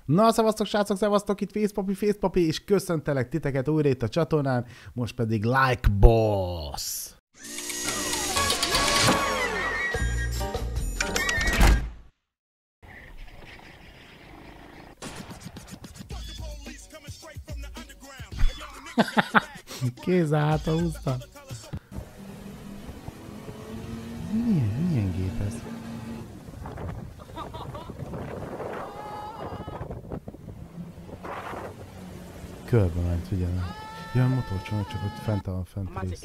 Na, szevasztok srácok, szevasztok, itt Facepapi, és köszöntelek titeket újra itt a csatornán, most pedig Like Boss! Kézzel hátra húzta. Milyen gép ez? Körbe ment, figyelj. Ja, a motorcsomag csak ott fent rész.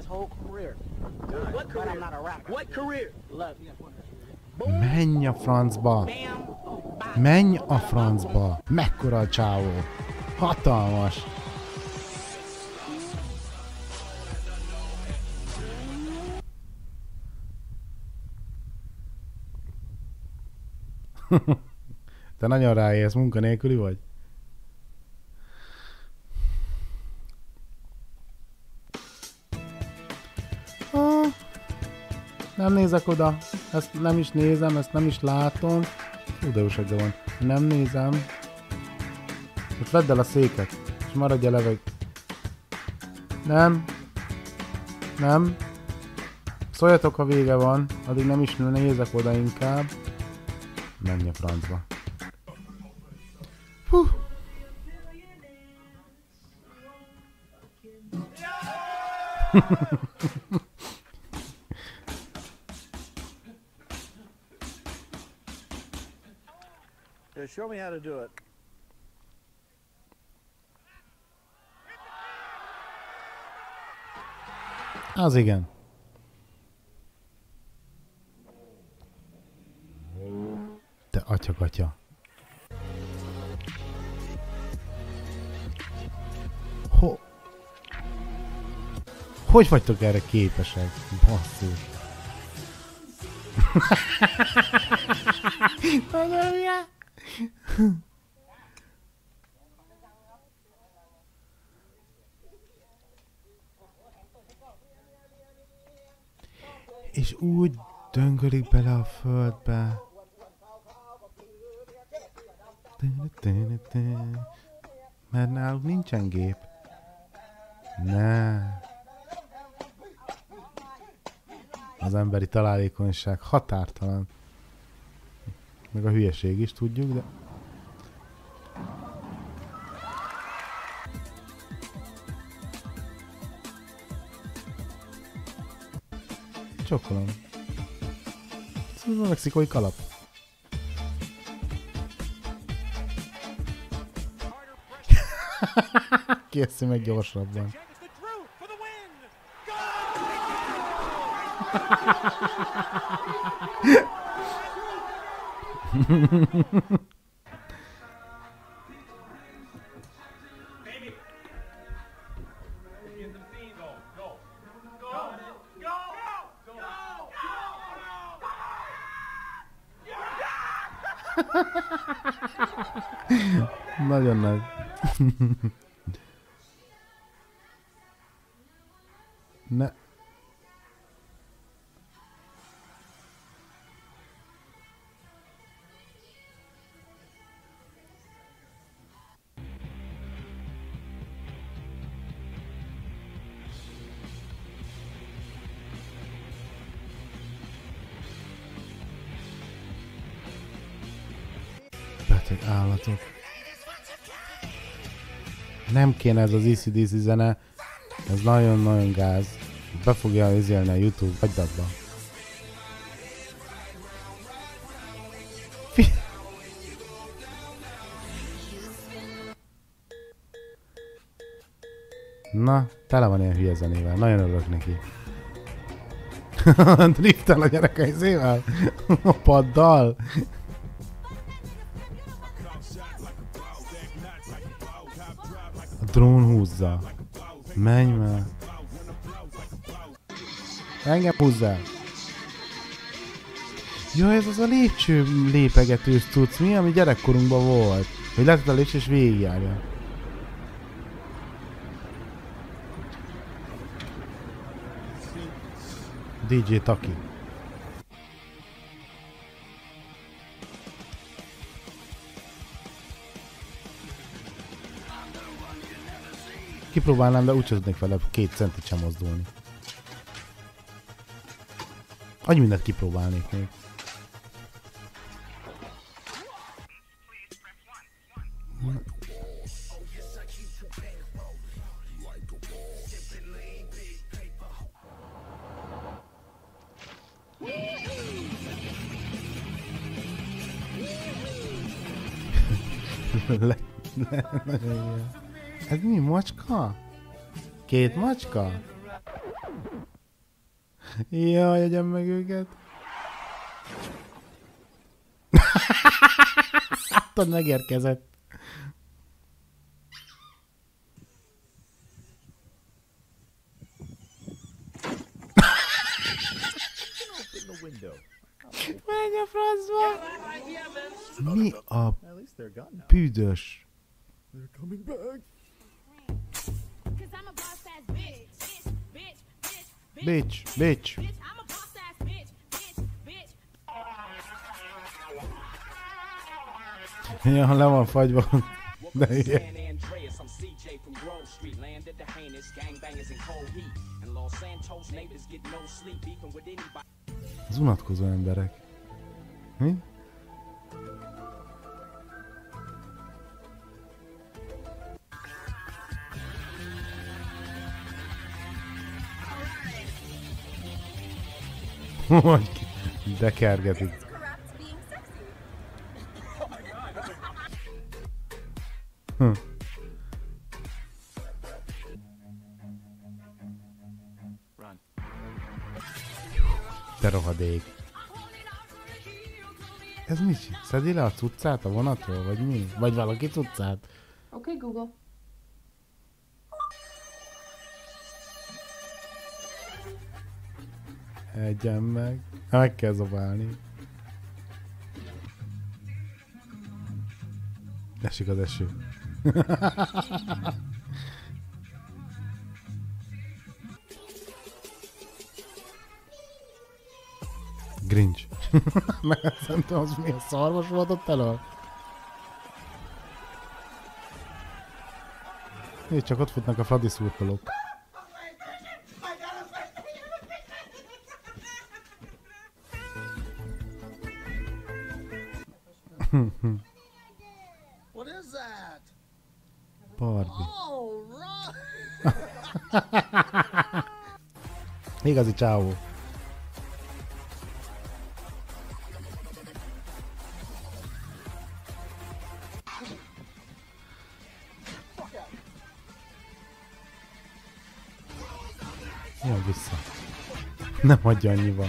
Menj a francba! Menj a francba! Mekkora a csávó! Hatalmas! Te nagyon ráérsz, munkanélküli vagy? Nem nézek oda, ezt nem is nézem, ezt nem is látom. Hú, de jóságja van. Nem nézem. Most vedd el a széket, és maradj a leveg. Nem. Nem. Szóljatok, ha vége van, addig nem is nézek oda inkább. Menj a francba. Hú. Show me how to do it. Az igen. Te atya-katya. Hogy vagytok erre képesek? Basszus. Nagyon jó. És úgy döngölik bele a földbe. Mert náluk nincsen gép. Ne. Az emberi találékonyság határtalan. Meg a hülyeség is tudjuk, de... Csokkolom. Ez a mexikói kalap. Készül meg gyorsabban. Nagyon nagy. Ne. Beteg állatok. Nem kéne ez az AC/DC zene. Ez nagyon-nagyon gáz. Be fogja izélni a YouTube. Hagyd abba. Na, tele van ilyen hülye zenével. Nagyon örülök neki. Driftel a gyerek a izével? A paddal? A drón húzza. Menj már. Engem húzzál. Jaj, ez az a lépcső lépegetős cucc, mi? Ami gyerekkorunkban volt. Hogy lehet a lépcső és végigjárja. DJ Taki. Kipróbálnám, de úgyse tudnék vele 2 centit sem mozdulni. Annyi mindent kipróbálnék még. Ez mi, macska? 2 macska? Jaj, jegyem meg őket. Látod, megérkezett. Menj a francba! Mi a büdös? Bitch. Ja, le van fagyva. De ilyen. Az unatkozó emberek. Mi? De kergetik. Te rohadék. Ez mi? Szedi le a cuccát a vonatról, vagy mi? Vagy valaki cuccát? Okay, Google. Egyen meg. Meg kell zabálni. Esik az eső. Grinch. Mert nem tudom, az milyen szarvas volt ott elől. Nézd, csak ott futnak a Fradi szurkolók. What is that? Barbie. Oh, right. Igazi csávó. Jön vissza. Nem hagyja annyiba.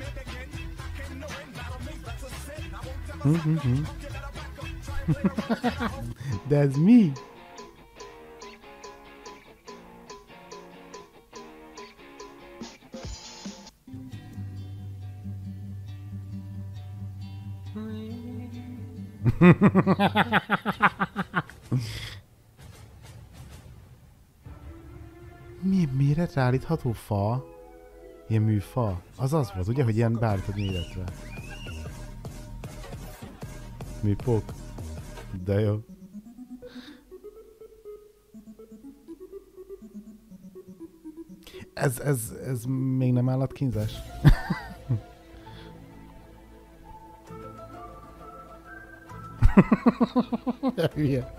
De ez mi? Mi méretre állítható fa? Ilyen műfa? Az az volt, ugye, hogy ilyen beállítod méretre. Műpók? De jó. Ez még nem állatkínzás? Hülye.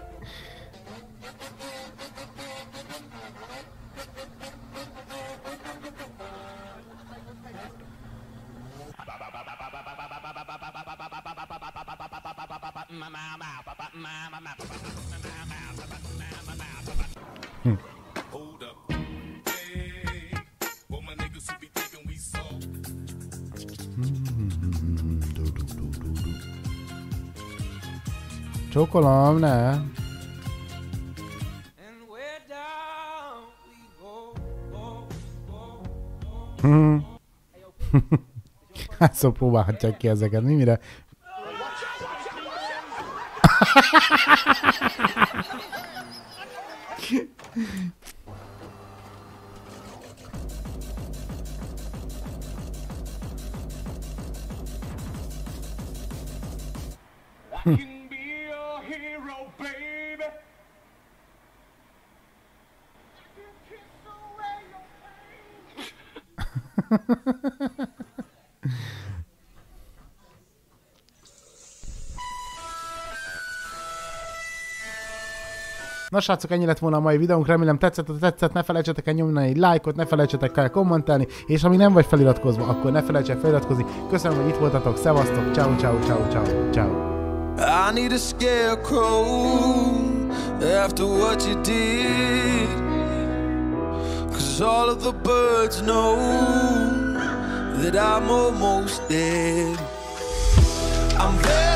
Csókolom, ne? Hányszor próbálhatják ki ezeket, mi mire? Na srácok, ennyi lett volna a mai videónk, remélem tetszett, ha tetszett, ne felejtsetek el nyomni egy lájkot, ne felejtsetek el kommentelni, és ha még nem vagy feliratkozva, akkor ne felejtsetek feliratkozni. Köszönöm, hogy itt voltatok, szevasztok, ciao, ciao, ciao, ciao, ciao. I need a scarecrow after what you did, 'cause all of the birds know that I'm almost dead. I'm very